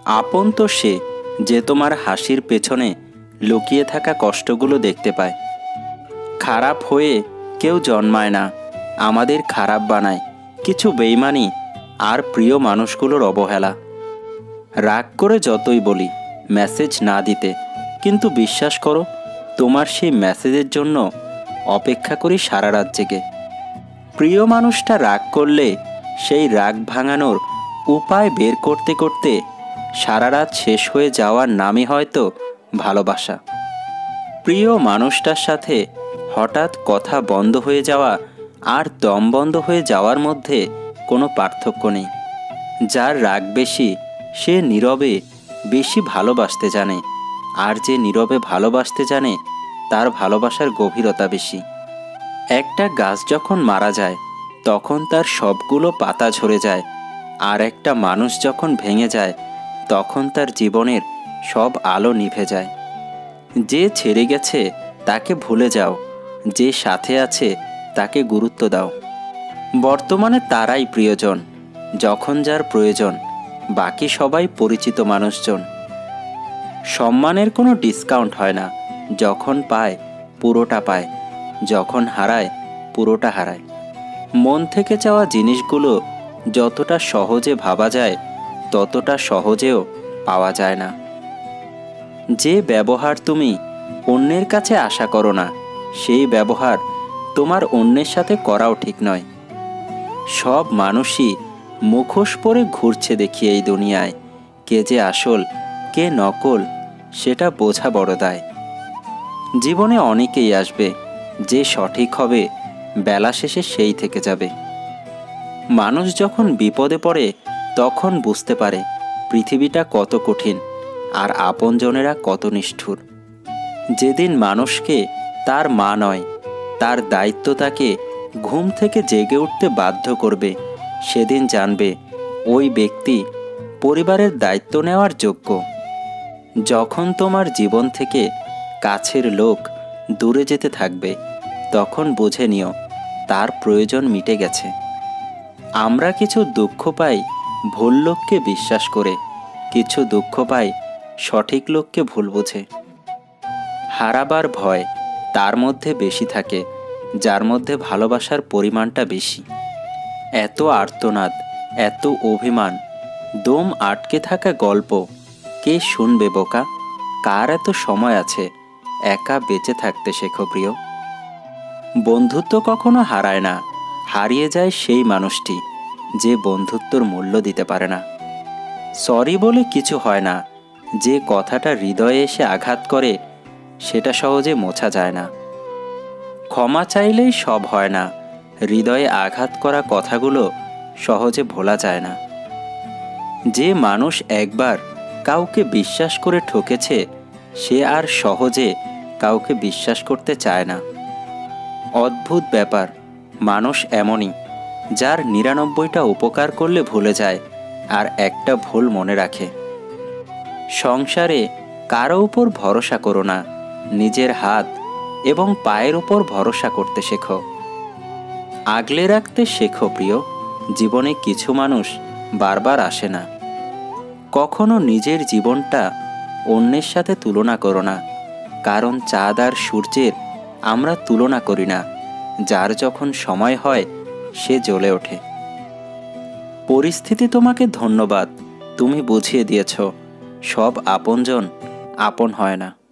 আপন তো সে যে তোমার হাসির পেছনে লুকিয়ে থাকা কষ্টগুলো দেখতে পায়। খারাপ হয়ে কেউ জন্মায় না, আমাদের খারাপ বানায় কিছু বেইমানি আর প্রিয় মানুষগুলোর অবহেলা। রাগ করে যতই বলি মেসেজ না দিতে, কিন্তু বিশ্বাস করো তোমার সেই মেসেজের জন্য অপেক্ষা করি সারা রাত জেগে। প্রিয় মানুষটা রাগ করলে সেই রাগ ভাঙানোর উপায় বের করতে করতে সারা রাত শেষ হয়ে যাওয়ার নামই হয়তো ভালোবাসা। প্রিয় মানুষটার সাথে হঠাৎ কথা বন্ধ হয়ে যাওয়া আর দম বন্ধ হয়ে যাওয়ার মধ্যে কোনো পার্থক্য নেই। যার রাগ বেশি সে নীরবে বেশি ভালোবাসতে জানে, আর যে নীরবে ভালোবাসতে জানে তার ভালোবাসার গভীরতা বেশি। একটা গাছ যখন মারা যায় তখন তার সবগুলো পাতা ঝরে যায়, আর একটা মানুষ যখন ভেঙে যায় তখন তার জীবনের সব আলো নিভে যায়। যে ছেড়ে গেছে তাকে ভুলে যাও, যে সাথে আছে তাকে গুরুত্ব দাও। বর্তমানে তারাই প্রিয়জন যখন যার প্রয়োজন, বাকি সবাই পরিচিত মানুষজন। সম্মানের কোনো ডিসকাউন্ট হয় না, যখন পায় পুরোটা পায়, যখন হারায় পুরোটা হারায়। মন থেকে চাওয়া জিনিসগুলো যতটা সহজে ভাবা যায় ততটা সহজেও পাওয়া যায় না। যে ব্যবহার তুমি অন্যের কাছে আশা করো না সেই ব্যবহার তোমার অন্যের সাথে করাও ঠিক নয়। সব মানুষই মুখোশ পরে ঘুরছে দেখি এই দুনিয়ায়, কে যে আসল কে নকল সেটা বোঝা বড় দায়। জীবনে অনেকেই আসবে, যে সঠিক হবে বেলা শেষে সেই থেকে যাবে। মানুষ যখন বিপদে পড়ে তখন বুঝতে পারে পৃথিবীটা কত কঠিন আর আপনজনেরা কত নিষ্ঠুর। যেদিন মানুষকে তার মা নয় তার দায়িত্ব তাকে ঘুম থেকে জেগে উঠতে বাধ্য করবে, সেদিন জানবে ওই ব্যক্তি পরিবারের দায়িত্ব নেওয়ার যোগ্য। যখন তোমার জীবন থেকে কাছের লোক দূরে যেতে থাকবে তখন বুঝে নিও তার প্রয়োজন মিটে গেছে। আমরা কিছু দুঃখ পাই ভুল লোককে বিশ্বাস করে, কিছু দুঃখ পাই সঠিক লোককে ভুল বুঝে। হারাবার ভয় তার মধ্যে বেশি থাকে যার মধ্যে ভালোবাসার পরিমাণটা বেশি। এত আর্তনাদ, এত অভিমান, দম আটকে থাকা গল্প কে শুনবে বোকা? কার এত সময় আছে একা বেঁচে থাকতে শেখো প্রিয়। বন্ধুত্ব কখনো হারায় না, হারিয়ে যায় সেই মানুষটি যে বন্ধুত্বর মূল্য দিতে পারে না। সরি বলে কিছু হয় না, যে কথাটা হৃদয়ে এসে আঘাত করে সেটা সহজে মোছা যায় না। ক্ষমা চাইলেই সব হয় না, হৃদয়ে আঘাত করা কথাগুলো সহজে ভোলা যায় না। যে মানুষ একবার কাউকে বিশ্বাস করে ঠকেছে সে আর সহজে কাউকে বিশ্বাস করতে চায় না। অদ্ভুত ব্যাপার, মানুষ এমনই যার ৯৯টা উপকার করলে ভুলে যায় আর একটা ভুল মনে রাখে। সংসারে কারো উপর ভরসা করো না, নিজের হাত এবং পায়ের উপর ভরসা করতে শেখো। আগলে রাখতে শেখো প্রিয়, জীবনে কিছু মানুষ বারবার আসে না। কখনো নিজের জীবনটা অন্যের সাথে তুলনা করো না, কারণ চাঁদ আর সূর্যের আমরা তুলনা করি না, যার যখন সময় হয় সে জ্বলে ওঠে। পরিস্থিতি তোমাকে ধন্যবাদ, তুমি বুঝিয়ে দিয়েছ সব আপনজন আপন হয় না।